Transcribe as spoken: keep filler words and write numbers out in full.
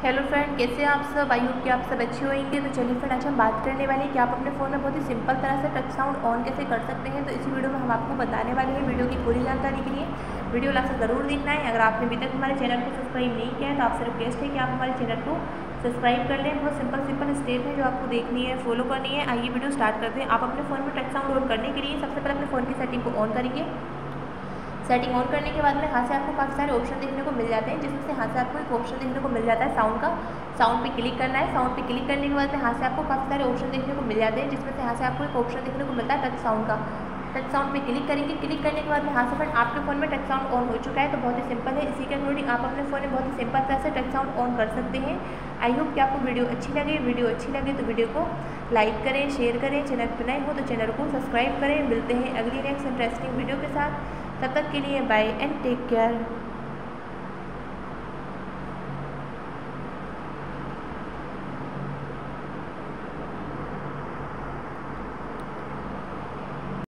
Hello friend, कैसे हैं आप सब। आई होप कि आप सब अच्छे होंगे। तो चलिए फ्रेंड, आज हम बात करने वाले हैं कि आप अपने फ़ोन में बहुत ही सिंपल तरह से टच साउंड ऑन कैसे कर सकते हैं। तो इसी वीडियो में हम आपको बताने वाले हैं। वीडियो की पूरी जानकारी के लिए वीडियो लास्ट तक ज़रूर देखना है। अगर आपने अभी तक हमारे चैनल को सब्सक्राइब नहीं किया है तो आपसे रिक्वेस्ट है कि आप हमारे चैनल को सब्सक्राइब कर लें। बहुत सिंपल सिंपल स्टेप है जो आपको देखनी है, फॉलो करनी है। आइए वीडियो स्टार्ट करते हैं। आप अपने फ़ोन में टच साउंड ऑन करने के लिए सबसे पहले अपने फ़ोन की सेटिंग को ऑन करेंगे। सेटिंग ऑन करने के बाद में यहाँ से आपको काफ़ी सारे ऑप्शन देखने को मिल जाते हैं, जिसमें से यहाँ से आपको एक ऑप्शन देखने को मिल जाता है साउंड का। साउंड पे क्लिक करना है। साउंड पे क्लिक करने के बाद में यहाँ से आपको काफ़ी सारे ऑप्शन देखने को मिल जाते हैं, जिसमें से यहाँ से आपको एक ऑप्शन देखने को मिलता है टच साउंड का। टच साउंड पे क्लिक करेंगे। क्लिक करने के बाद में यहाँ से फ्रेंड आपके फ़ोन में टच साउंड ऑन हो चुका है। तो बहुत ही सिंपल है। इसी के अकॉर्डिंग आप अपने फ़ोन में बहुत ही सिंपल तरह से टच साउंड ऑन कर सकते हैं। आई होप कि आपको वीडियो अच्छी लगे। वीडियो अच्छी लगे तो वीडियो को लाइक करें, शेयर करें। चैनल पर नए हो तो चैनल को सब्सक्राइब करें। मिलते हैं अगली नेक्स्ट इंटरेस्टिंग वीडियो के साथ। तब तक के लिए बाय एंड टेक केयर।